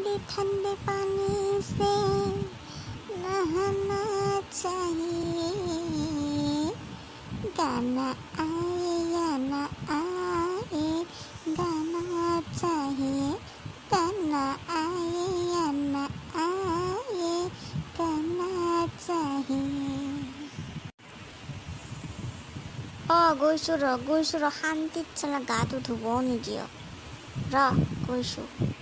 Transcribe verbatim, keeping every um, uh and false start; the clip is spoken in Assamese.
ठंडे ठंडे पानी से नहाना चाहिए। गाना आए या ना आए गाना चाहिए। गाना आए या ना आए गाना चाहिए। অ গৈছো ৰ গৈছো ৰ শান্তিত চালা গাটো ধুবও নিদিয় ৰ গৈছো।